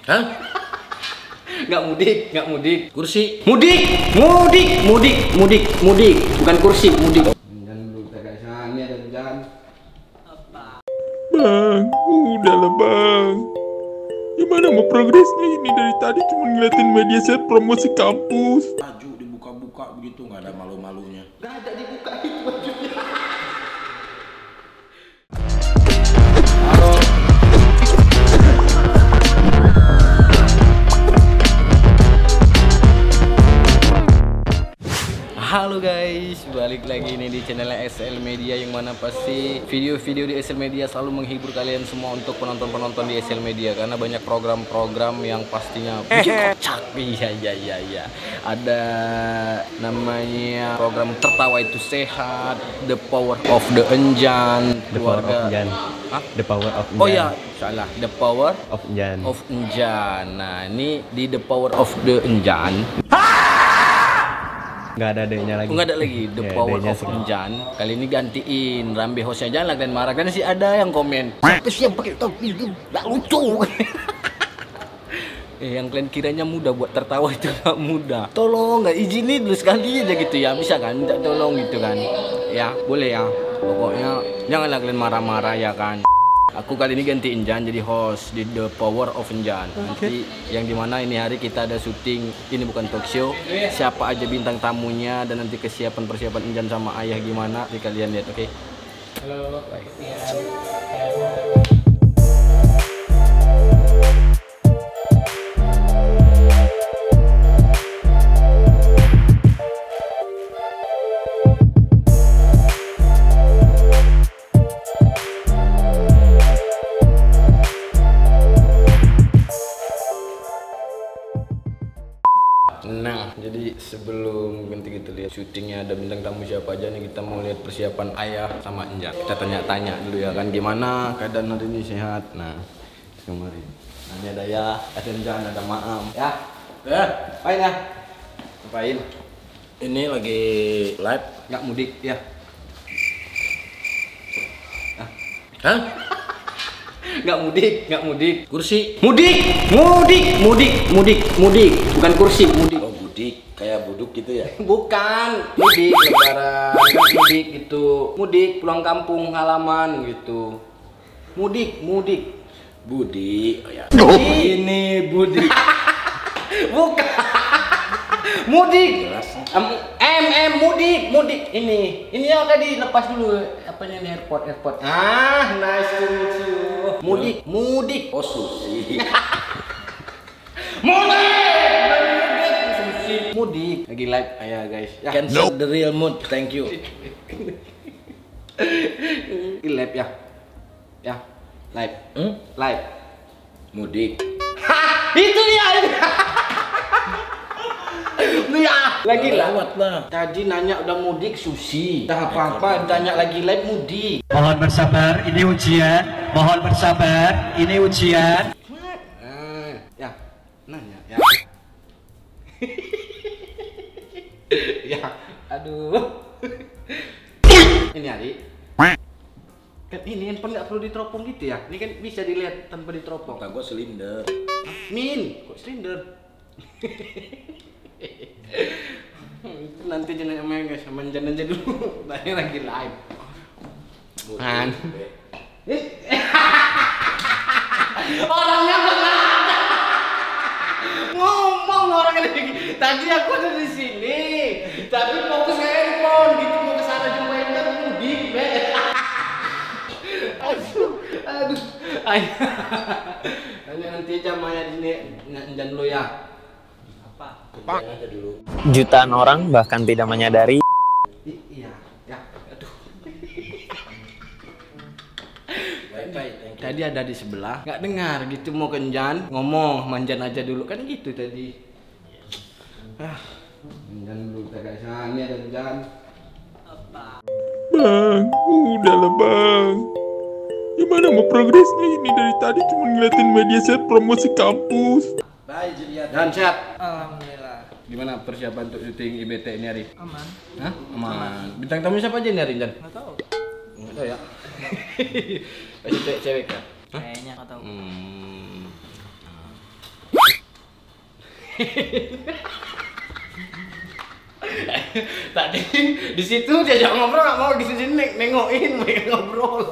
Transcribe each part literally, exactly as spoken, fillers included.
Hah? Nggak mudik, nggak mudik. Kursi. Mudik, mudik, mudik, mudik, mudik. Bukan kursi, mudik. Jangan dulu guys, ini ada jalan. Bang, udahlah bang. Gimana mau progresnya ini dari tadi cuma ngeliatin media set promosi kampus. Baju dibuka-buka begitu nggak ada malu-malunya. Nggak ada dibuka itu bajunya. Halo. Halo guys, balik lagi nih di channelnya S L Media, yang mana pasti video-video di S L Media selalu menghibur kalian semua untuk penonton-penonton di S L Media, karena banyak program-program yang pastinya bikin kocak. Iya iya iya iya. Ada namanya program Tertawa Itu Sehat, The Power of the Enjan, The Power of Enjan. Hah? The Power of Enjan. Oh ya, salah. The Power of Enjan. of Enjan. Nah, ini di The Power of the Enjan. Nggak ada D-nya lagi. Nggak ada lagi The Ya, Power D-nya of segini. Enjan. Kali ini gantiin Rambe hostnya, jangan kalian marah, kan sih ada yang komen siapa sih yang pakai topi itu nggak lucu. Eh, yang kalian kiranya mudah buat tertawa itu nggak mudah. Tolong nggak izinin dulu sekali aja gitu ya, bisa kan? Minta tolong gitu kan? Ya boleh ya. Pokoknya janganlah kalian marah-marah ya kan. Aku kali ini ganti Enjan jadi host di The Power of Enjan. Nanti yang dimana ini hari kita ada syuting, ini bukan talk show. Siapa aja bintang tamunya dan nanti kesiapan persiapan Enjan sama ayah gimana, nanti kalian lihat, oke? Okay? Halo. Bye. Nah, jadi sebelum nanti kita lihat syutingnya ada bintang tamu siapa aja nih, kita mau lihat persiapan ayah sama Enjan. Kita tanya-tanya dulu ya kan, gimana keadaan hari ini, sehat? Nah, kemarin. Nah, ini ada ya, ada Enjan, ada Maam. Ya, ya, apain ya? Apain? Ini lagi live. Nggak mudik ya? Hah? Nggak mudik, nggak mudik. Kursi. Mudik, mudik, mudik, mudik, mudik. Bukan kursi, mudik. Oh, budik kayak buduk gitu ya. Bukan, mudik lebaran, mudik gitu. Mudik pulang kampung halaman gitu. Mudik, mudik. Budi. Oh ya. Ini Budi. Bukan. Mudik. M, M, M, mudik, mudik. Ini, ini yang tadi lepas dulu. Apanya nih, airport, airport. Ah, nice to meet you. Mudik, mudik. Oh, susi. Mudik, sushi. Mudik. Lagi live ayah guys. Ya. Cancel the real mood. Thank you. Lagi live ya. Ya. Live. Hmm? Live. Mudik. Hah, itu dia. Ya, lagi lah. Lewat lah. Tadi nanya udah mudik sushi. Dah apa-apa, tanya lagi live mudik. Mohon bersabar, ini ujian. Mohon bersabar, ini ujian. Ah, ya, nanya ya. Ya, aduh. Ini Ari. Kan ini handphone nggak perlu diteropong gitu ya? Ini kan bisa dilihat tanpa diteropong. Kata gua silinder. Min, kok silinder? Nanti jenanya sama guys, sama Enjan aja dulu. Tadi lagi live. Kan. Orangnya nggak ada. Ngomong orangnya lagi. Tadi aku ada di sini, tapi fokus ke handphone gitu, mau ke sana jumpa Enjan mudik, be. Aduh, aduh. Ayah. Tanya nanti aja Maya di sini, Enjan dulu ya. Pak aja dulu. Jutaan orang bahkan tidak menyadari. I iya, ya, aduh. Baik, baik, thank you. Tadi ada di sebelah, nggak dengar gitu, mau ke Enjan, ngomong manjan aja dulu kan gitu tadi. Ah, Enjan dulu guys, nah, ini ada Enjan. Bang, udahlah bang. Gimana mau progresnya ini dari tadi cuma ngeliatin media set promosi kampus. Baik, Julian. Dan sehat. Alhamdulillah. Gimana persiapan untuk syuting I B T ini hari? Aman. Hah? Aman. Bintang tamu siapa aja nih hari, Enjan? Nggak tahu. Nggak tahu ya. Pasti cewek-cewek kan? Kayaknya nggak tahu. Hmm. Tadi di situ diajak ngobrol nggak mau, di sini neng nengokin mereka ngobrol.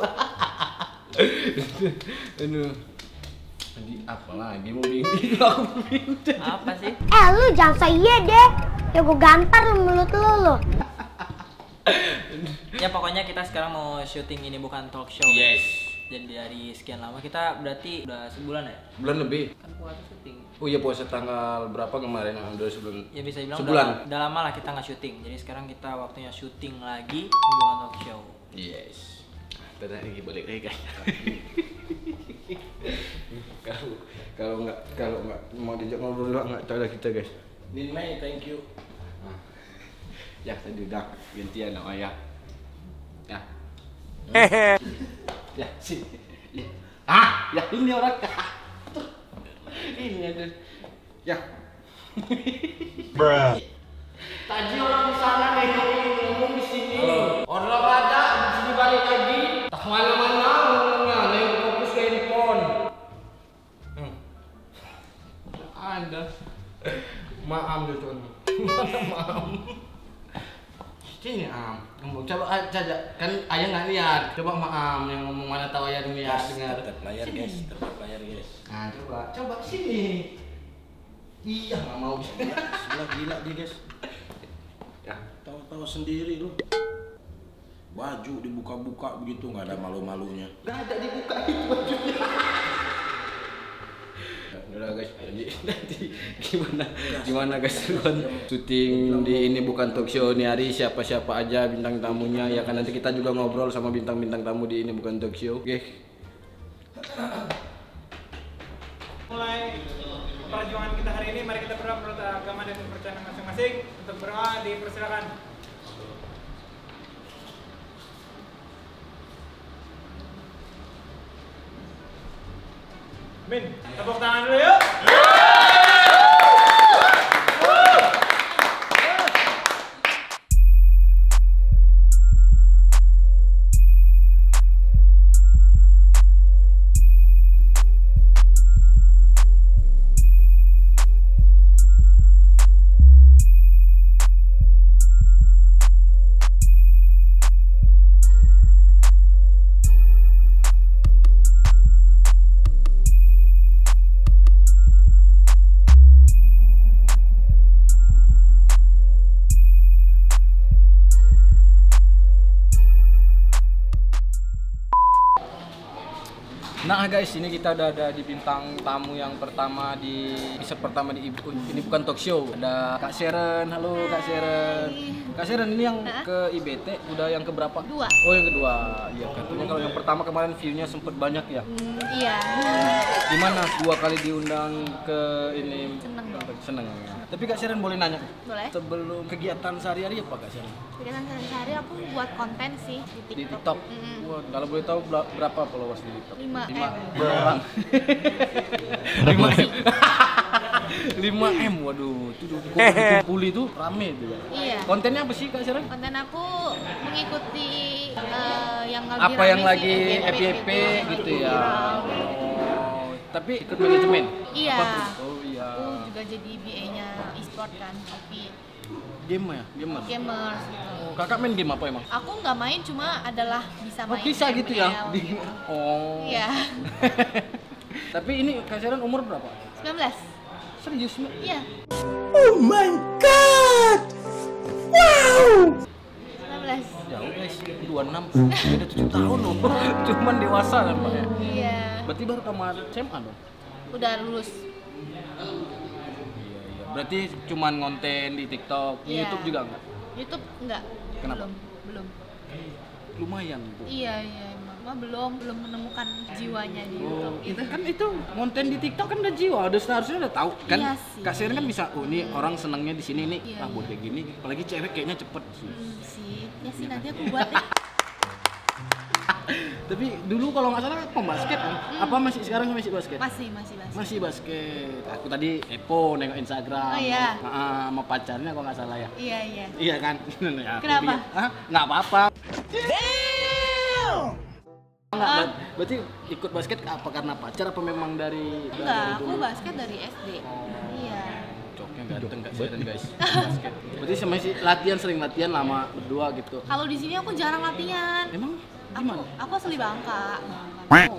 Aduh. Tadi apa lagi mau bikin aku pindah. Apa sih? Eh lu jangan saya deh, ya gue gampar lu mulut lu lu. Ya pokoknya kita sekarang mau syuting Ini Bukan Talk Show. Yes. Jadi dari sekian lama kita berarti udah sebulan ya? Bulan lebih. Kan puasa syuting. Oh iya, puasa tanggal berapa kemarin? Udah sebulan. Ya bisa dibilang sebulan. Udah, udah lama lah kita nggak syuting. Jadi sekarang kita waktunya syuting lagi Ini Bukan Talk Show. Yes. Tadi lagi balik lagi guys. Kalau kalau nggak kalau nggak mau diajak ngobrol nggak tahu lah kita guys. Nin Mei, thank you. Nah. Ya tadi udah gantian sama ya. Ya. Ya sih. Ya. Ah, ya ini orang. Ini ada. Ya. Bruh. Tadi orang di sana ngomong di sini. Orang ada di sini balik lagi. Tak mana-mana ngomongnya, nengok fokus ke handphone. Hmm. Ada. Maaf tuh. Maaf. Sini am, ngomong coba aja kan ayah nggak lihat. Coba maaf yang ngomong, mana tahu ayah lihat dengar. Tetap layar guys, tetap layar guys. Nah coba, coba sini. Iya nggak mau. Sebelah gila dia guys. Ya. Tahu-tahu sendiri lu. Baju dibuka-buka begitu nggak ada malu-malunya. Nggak ada dibuka itu bajunya. Udah guys, jadi nanti gimana gimana guys kan syuting di Ini Bukan Talk Show nih hari, siapa-siapa aja bintang tamunya ya kan, nanti kita juga ngobrol sama bintang-bintang tamu di Ini Bukan Talk Show. Oke. Mulai perjuangan kita hari ini, mari kita berdoa menurut agama dan kepercayaan masing-masing. Untuk berdoa dipersilakan. Min, tepuk tangan dulu yuk. Nah guys, ini kita udah ada di bintang tamu yang pertama di episode pertama di Ini Bukan Talk Show. Ada Kak Sharon. Halo Kak Sharon. Kak Sharon ini yang ke I B T udah yang keberapa? Dua. Oh yang kedua. Iya katanya kalau yang pertama kemarin view-nya sempet banyak ya. Hmm, iya. Gimana dua kali diundang ke ini? Seneng dong. Seneng. Tapi Kak Sharon boleh nanya? Boleh. Sebelum kegiatan sehari-hari apa Kak Sharon? Kegiatan sehari-hari aku buat konten sih di TikTok. Di TikTok. Mm-mm. Wah, kalau boleh tahu bela- berapa followers di TikTok? Lima Lima M. orang. Lima M. Lima M, waduh, itu kumpul itu rame itu ya. Iya. Kontennya apa sih Kak Sharon? Konten aku mengikuti eh, yang lagi Apa rame yang sih, lagi F Y P, F Y P gitu ya. viral. Oh, tapi ikut manajemen? Iya. Apa tuh? Oh iya. Aku juga jadi B A-nya e-sport kan, tapi Game ya, gamer. gamers gitu. Oh, kakak main game apa emang? Aku nggak main, cuma adalah bisa Oh, main bisa M L gitu ya? Di... gitu. Oh. Iya. Tapi ini Kak Sharon umur berapa? sembilan belas. Serius? Mi? Iya. Oh my god! Wow! sembilan belas. Jauh guys, dua puluh enam, beda tujuh tahun loh. Cuman dewasa kan Pak ya? Iya. Berarti baru tamat S M A dong? Udah lulus. Iya, iya. Berarti cuman ngonten di TikTok, di Iya. YouTube juga enggak? YouTube enggak. Kenapa? Belum. Belum. Lumayan tuh. Iya, iya. Mama belum belum menemukan jiwanya di Oh, YouTube itu gitu. kan itu konten di TikTok kan udah jiwa, udah seharusnya udah tahu kan. Iya sih. Kak Sharon kan bisa, oh ini orang senangnya di sini nih, Iya, ah buat iya. kayak gini, apalagi cewek kayaknya cepet sih. Hmm, sih. Ya sih nanti aku buat deh. Tapi dulu kalau nggak salah pembasket kan? Apa masih sekarang masih basket? Masih, masih, masih. Masih basket. Aku tadi kepo nengok Instagram. Oh, iya. Ah, sama pacarnya kalau nggak salah ya. Iya, iya. Iya kan? Ya, aku Kenapa? lihat. Hah? Nggak apa-apa. Nggak, Ah. ber- berarti ikut basket apa karena pacar apa memang dari dari Enggak, aku dulu? basket dari S D. Oh. Iya. Yang ganteng Kak Sharon guys. Basket. Berarti sama si latihan sering latihan lama berdua gitu. Kalau di sini aku jarang latihan. Emang Aku, gimana? aku asli Bangka. Oh,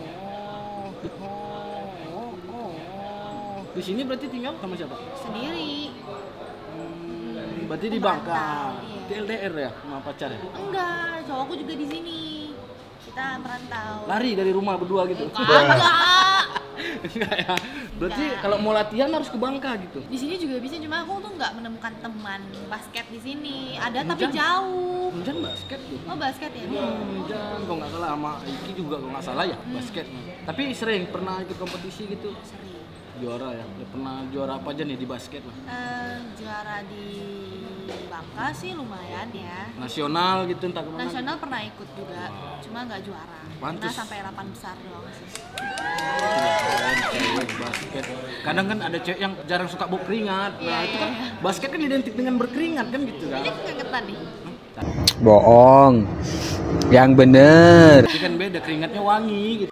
oh, oh. Di sini berarti tinggal sama siapa? Sendiri. Hmm, berarti di Bangka. Iya. Di L D R ya sama pacar ya? Enggak, cowokku juga di sini. Kita merantau. Lari dari rumah berdua gitu. Enggak. Enggak ya. Berarti Enggak. kalau mau latihan harus ke Bangka gitu. Di sini juga bisa, cuma aku tuh nggak menemukan teman basket di sini. Ada tapi Hujan. jauh. Hujan basket tuh. Oh basket ya? Hujan kalau nggak salah sama Iki juga kalau nggak salah ya basket. Tapi sering pernah ikut kompetisi gitu. Sering. Juara ya. Udah pernah juara apa aja nih di basket lah? Eh, juara di Bangka sih lumayan ya. Nasional gitu entah kemana. Nasional pernah ikut juga, cuma nggak juara. Pantes. Pernah sampai delapan besar doang sih. Keren, cewek basket. Kadang kan ada cewek yang jarang suka bawa keringat. Nah, Iya, itu iya, kan iya. basket kan identik dengan berkeringat kan gitu kan. Ini keringetan nih. Bohong. Yang bener. Tapi kan beda, keringatnya wangi gitu.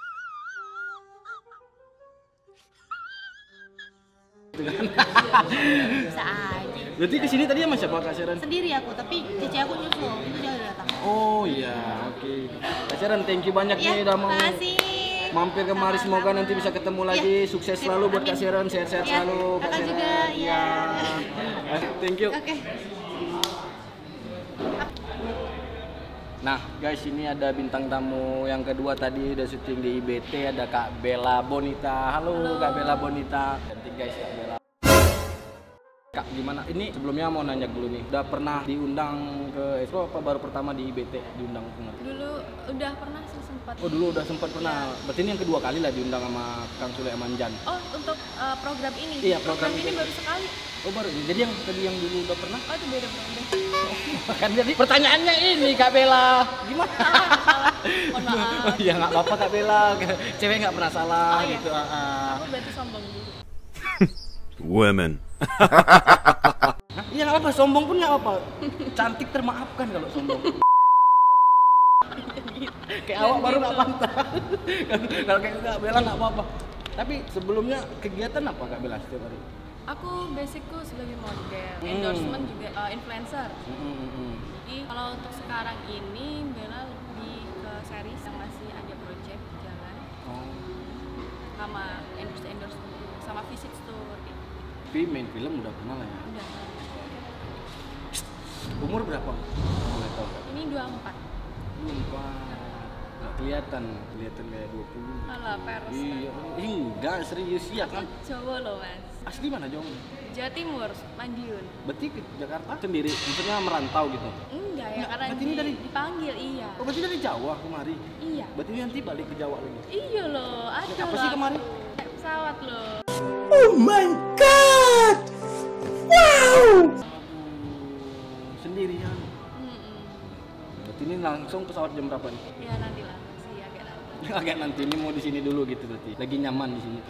Gitu kan. Bisa aja. Berarti kesini tadi sama siapa Kak Sharon? Sendiri aku, tapi cici aku nyusul. Itu dia udah datang. Oh iya, oke. Kak Sharon, thank you banyak Ya, nih udah mau makasih. mampir kemari. Semoga nanti bisa ketemu lagi. Sukses Sip, selalu buat amin. Kak Sharon, sehat-sehat Ya, selalu Kak kakak Sharon. juga, ya. Eh, Thank you. Oke. Nah guys, ini ada bintang tamu yang kedua tadi udah syuting di I B T, ada Kak Bella Bonita. Halo, Kak Bella Bonita. Cantik guys Kak Bella. Kak gimana? Ini sebelumnya mau nanya dulu nih. Udah pernah diundang ke Expo apa baru pertama di I B T diundang pernah? Dulu udah pernah sih sempat. Oh dulu udah sempat pernah. Berarti ini yang kedua kali lah diundang sama Kang Sule Amanjan. Oh untuk uh, program ini? Iya, program ini ini. baru sekali. Oh baru ini. Jadi yang tadi yang dulu udah pernah? Oh itu beda beda. Kan jadi pertanyaannya ini Kak Bella. Gimana? Salah, salah. Mohon maaf. Ya nggak apa-apa Kak Bella. Cewek nggak pernah salah Oh, iya. gitu. ah, ah. Aku berarti sombong dulu. Women. Hah? Iya nggak apa, sombong pun nggak apa. Cantik termaafkan kalau sombong. Kayak awak baru nggak pantas. Kalau kayak Kak Bella nggak apa-apa. Tapi sebelumnya kegiatan apa Kak Bella setiap hari? Aku basicku sebagai model, Hmm. endorsement juga uh, influencer. Hmm, hmm, hmm. Jadi kalau untuk sekarang ini Bella lebih ke series yang masih ada project jalan Oh. sama endorse endorsement sama visit tour. Gitu. Tapi main film udah pernah lah ya. Udah. Umur berapa? Boleh tahu Kak? Ini dua puluh empat. Lupa. Nggak kelihatan, kelihatan kayak dua puluh. Alah, peres. Iya, enggak serius ya kan. Jawa loh mas. Asli mana Jong? Jawa Timur, Madiun. Berarti ke Jakarta sendiri, maksudnya merantau gitu. Enggak ya, Enggak, karena berarti ini di- dari- dipanggil, iya. Oh, berarti dari Jawa kemari. Iya. Berarti nanti balik ke Jawa lagi. Iya loh, ada Naik apa loh sih aku. kemarin? Naik pesawat loh. Oh my god. Wow. Sendirian. Mm-mm. Berarti ini langsung pesawat jam berapa nih? Ya nanti lah, sih agak nanti. Agak nanti ini mau di sini dulu gitu berarti. Lagi nyaman di sini.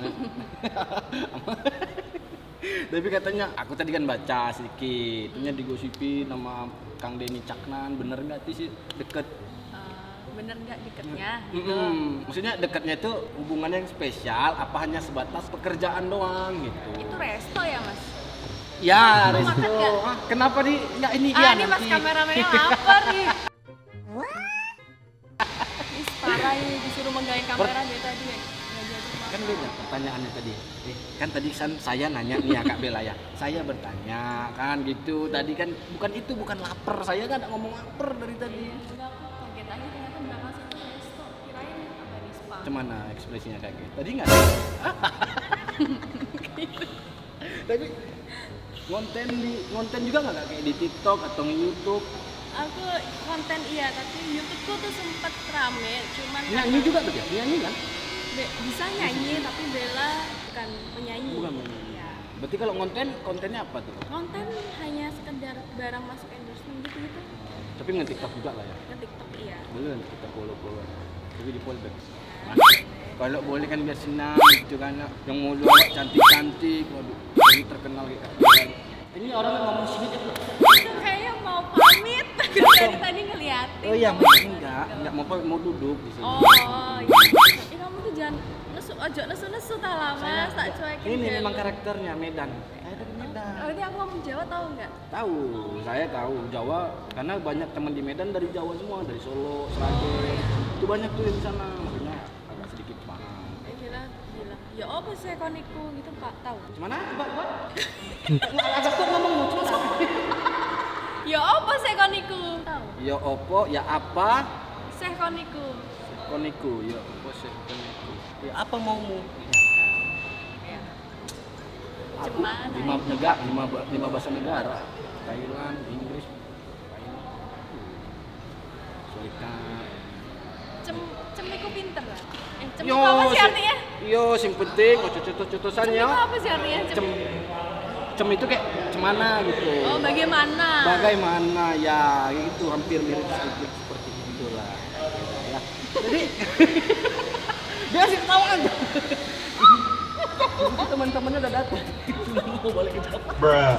Tapi katanya aku tadi kan baca sedikit, katanya digosipin sama Kang Denny Caknan, bener nggak sih deket? Uh, bener nggak deketnya? Gitu. Mm-mm. Maksudnya dekatnya itu hubungannya yang spesial, apa hanya sebatas pekerjaan doang gitu? Itu resto ya mas? Ya, Mau Resto. makan nggak? Ah, kenapa di nggak ini Ah dia ini mas nanti? kameramennya lapar nih. Ih parah ini disuruh menggayang kamera dari tadi ya. Nggak jadi makan. Kan beda pertanyaannya tadi. Eh, kan tadi kan saya nanya nih ya Kak Bella ya. Saya bertanya kan gitu. Tadi kan bukan itu, bukan lapar. Saya kan nggak ngomong lapar dari tadi. Enggak, aku kaget aja ternyata belakang situ resto. Kirain apa nih spa. Cuman ekspresinya kaget. Tadi nggak ada. Tapi konten di konten juga nggak Kak? Kayak di TikTok atau di YouTube? Aku konten iya, tapi YouTubeku tuh sempet rame, cuman Nyanyi juga tuh ya? Nyanyi kan? Be- bisa nyanyi, tapi Bella bukan penyanyi. Bukan penyanyi. Ya. Berarti kalau konten kontennya apa tuh? Konten hanya sekedar barang masuk endorsement gitu-gitu. Tapi nge-TikTok juga lah ya. Ke TikTok iya. Boleh nanti kita follow-follow. Tapi di follow back. Kalau boleh kan biar senang gitu kan. Yang mau lu awak cantik-cantik. Waduh, jadi terkenal gitu. Ini orang yang ngomong sini tuh. Itu kayaknya mau pamit, dari tadi ngeliatin. Oh iya, sama enggak, enggak mau mau duduk di sini. Oh iya. Eh kamu tuh jangan nesu ojo nesu-nesu ta lah Mas, tak cuekin. Ini dulu. memang karakternya Medan. Saya dari Medan. Oh, ini aku ngomong Jawa tahu nggak? Tahu, saya tahu Jawa karena banyak teman di Medan dari Jawa semua, dari Solo, Sragen. Itu banyak tuh yang di sana, makanya agak sedikit paham. Eh bilang, bilang, ya apa sih koniku gitu Pak, tahu? Gimana? Coba, coba. Agak kok ngomong cuma Ya apa sih koniku? Tahu? Ya opo, ya apa? Seh koniku. Koniku, ya opo sih koniku. Ya apa maumu? Cuman lima negara, lima, lima bahasa negara. Thailand, Inggris, Serikat. Cem cemiku pinter lah. Eh, cem Yo, apa sih si- artinya? Yo, sing penting ojo cotos-cotosannya. Cem itu apa sih artinya? Cem. Cem, cem itu kayak cemana gitu. Oh, bagaimana? Bagaimana ya, itu hampir mirip sedikit seperti itulah. Ya. Jadi dia asik ketawa aja. Jadi teman-temannya udah datang. Mau balik ke Jawa. Bruh.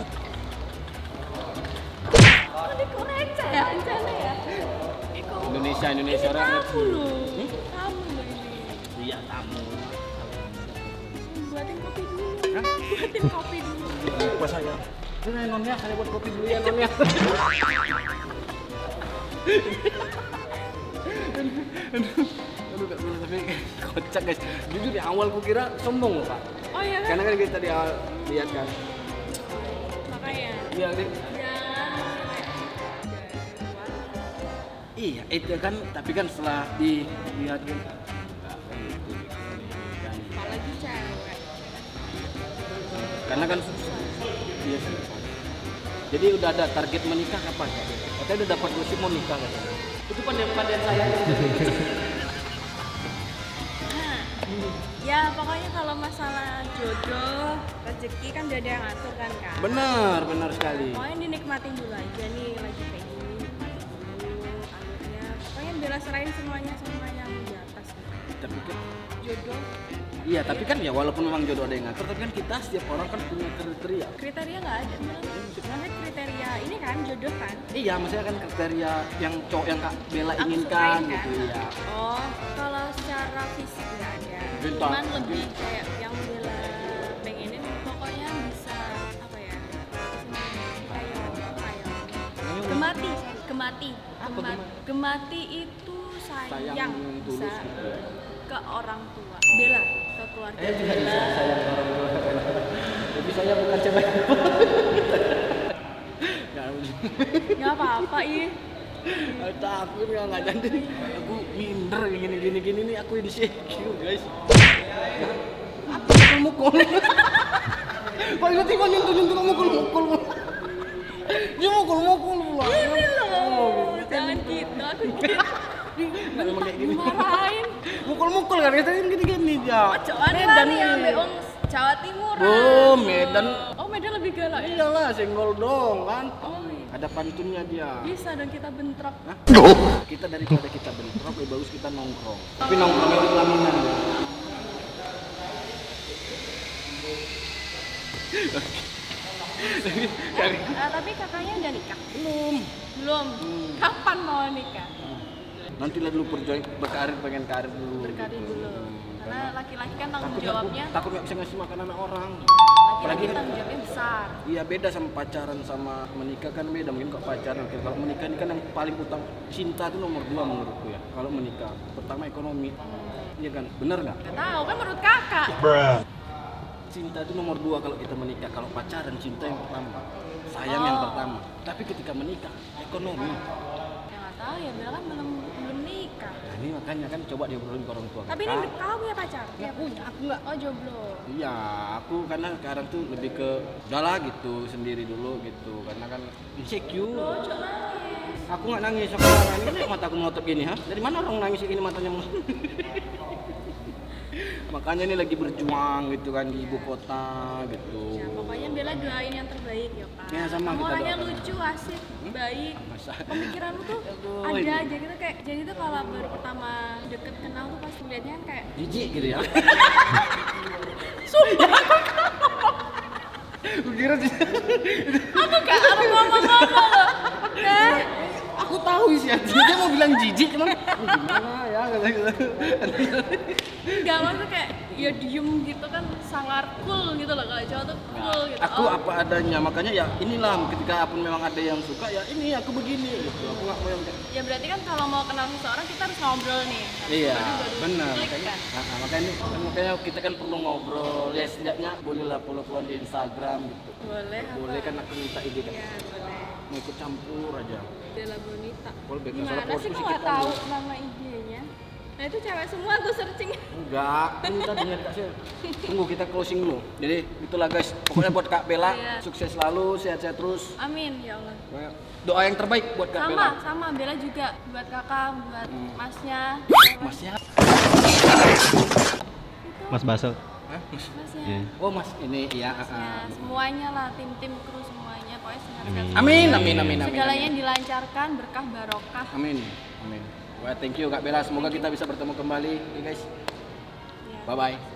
Koniku receh ya, rencana ya. Iku. Indonesia, Indonesia Ini orang tamu ngerti. loh. Hmm? Tamu loh ini. Iya tamu. Buatin kopi dulu. Hah? Buatin kopi dulu. Lupa saya. Ini nonnya, saya buat kopi dulu ya nonnya. Aduh, gak bener tapi kocak guys. Jujur di awal gua kira sombong loh Pak. Oh iya kan? Karena kan kita di awal lihat kan. Makanya. Iya, Dik. Ya. Iya, itu kan, tapi kan setelah dilihat kan. Apalagi cewek. Karena kan iya sih. Jadi udah ada target menikah kapan? Katanya udah dapat gosip mau nikah katanya. Itu pandai-pandaian saya. Ya pokoknya kalau masalah jodoh, rezeki kan udah ada yang ngatur kan kak. Benar, benar sekali. Pokoknya dinikmatin dulu aja nih lagi kayak gini, nikmatin dulu alurnya. Pokoknya bela serahin semuanya sama yang di atas. Tapi kan, Jodoh. iya tapi kan ya walaupun memang jodoh ada yang ngatur, tapi kan kita setiap orang kan punya kriteria. Kriteria nggak ada. Sebenarnya kriteria ini kan jodoh kan. Iya, maksudnya kan kriteria yang cowok yang Kak Bella Aku inginkan sukain, kan? gitu ya. Oh, kalau secara fisik nggak ada. Bintang. Cuman lebih kayak yang Bella pengenin pokoknya bisa apa ya? Kayak kayak gemati, gemati, Apa Gema- gemati? gemati itu sayang, Sayang tulus bisa gitu ya. ke orang tua. Bella ke keluarga Eh juga Bella. bisa sayang orang tua. Tapi saya bukan cewek. Nggak apa-apa ih. Takut ya nggak jadi. Aku minder gini gini gini nih aku insecure guys. Aku mukul mukul. Kok tiba-tiba nyentuh nyentuh mukul mukul. Dia mukul mukul pula. Ini loh, jangan gitu. Aku Nggak emang kayak gini. marahin. Mukul mukul kan kita kan gini gini ya. Coba Medan nih ambil wong Jawa Timur. Oh Medan. Oh Medan lebih galak. ya? Iyalah senggol dong kan. Oh iya. Ada pantunnya dia. Bisa dong kita bentrok. Hah? Kita daripada kita bentrok lebih bagus kita nongkrong. Tapi nongkrongnya di pelaminan. Eh, tapi kakaknya udah nikah? Belum. Belum. Kapan mau nikah? Nanti lah dulu perjuang berkarir pengen karir dulu. Berkarir dulu. Karena laki-laki kan tanggung Takut aku, jawabnya. takut nggak bisa ngasih makan anak orang. Laki-laki Apalagi kan- tanggung jawabnya besar. Iya beda sama pacaran sama menikah kan beda. Mungkin kok pacaran kalau menikah ini kan yang paling utang cinta itu nomor dua menurutku ya. Kalau menikah pertama ekonomi. Iya kan, bener nggak? Gak tahu kan menurut kakak. Bruh. Cinta itu nomor dua kalau kita menikah. Kalau pacaran cinta yang pertama, sayang yang Oh. pertama. Tapi ketika menikah ekonomi. Ya nggak tahu ya, Bella kan belum belum nikah. Nah ini makanya kan coba diobrolin ke orang tua. Tapi ini Kak, kau punya pacar? nggak punya, aku nggak. Oh jomblo. Iya, aku karena sekarang tuh lebih ke udahlah gitu sendiri dulu gitu. Karena kan insecure. Lo cok nangis. Aku nggak nangis sekarang ini kan mataku melotot gini ha. Dari mana orang nangis gini matanya melotot? Makanya ini lagi berjuang gitu kan di ibu kota gitu. Ya pokoknya Bella doain yang terbaik ya Pak. Ya, sama Kamu kita orangnya doakan. lucu, asik, baik. Masa? Pemikiranmu tuh Aduh, ada ini. aja gitu kayak jadi tuh kalau baru pertama deket kenal tuh pas liatnya kan kayak Jijik gitu ya. sumpah Aku kira sih. aku gak harus ngomong-ngomong loh. Eh, Aku tahu isi hatinya dia mau bilang jijik cuman "Oh, gimana ya kata gitu. enggak maksud kayak dia diem gitu kan sangat cool gitu loh, kalau cowok tuh cool gitu. Aku Oh, apa adanya, makanya ya inilah ketika pun memang ada yang suka ya ini aku begini gitu. Aku nggak mau yang kayak ya berarti kan kalau mau kenal seseorang kita harus ngobrol nih. Harus iya, baru-baru benar. klik, Makanya, kan? nah, makanya, kan, makanya kita kan perlu ngobrol. Ya setidaknya bolehlah follow-follow di Instagram gitu. Boleh apa? Boleh kan aku minta ide kan. Ya boleh. Mau ikut campur aja. Della Bonita. Boleh bebas. Gimana Soalnya sih posisi kok nggak kita tahu belum- nama I G-nya? Nah itu cewek semua tuh searching. Enggak, kan kita dengar kasih. Tunggu kita closing dulu. Jadi itulah guys. Pokoknya buat Kak Bella Iya. sukses selalu, sehat-sehat terus. Amin ya Allah. Doa yang terbaik buat Kak Sama, Bella. sama Bella juga buat kakak, buat Hmm. masnya. Masnya? Mas Baso. Hah? Masnya. Iya. Oh Mas, ini ya. Ya, semuanya lah, tim-tim kru semuanya pokoknya sehat-sehat. Amin. Amin, amin, amin, amin. Segalanya amin. dilancarkan, berkah barokah. Amin, amin. Wah, thank you Kak Bella. Semoga kita bisa bertemu kembali, ya guys. Ya. Bye bye.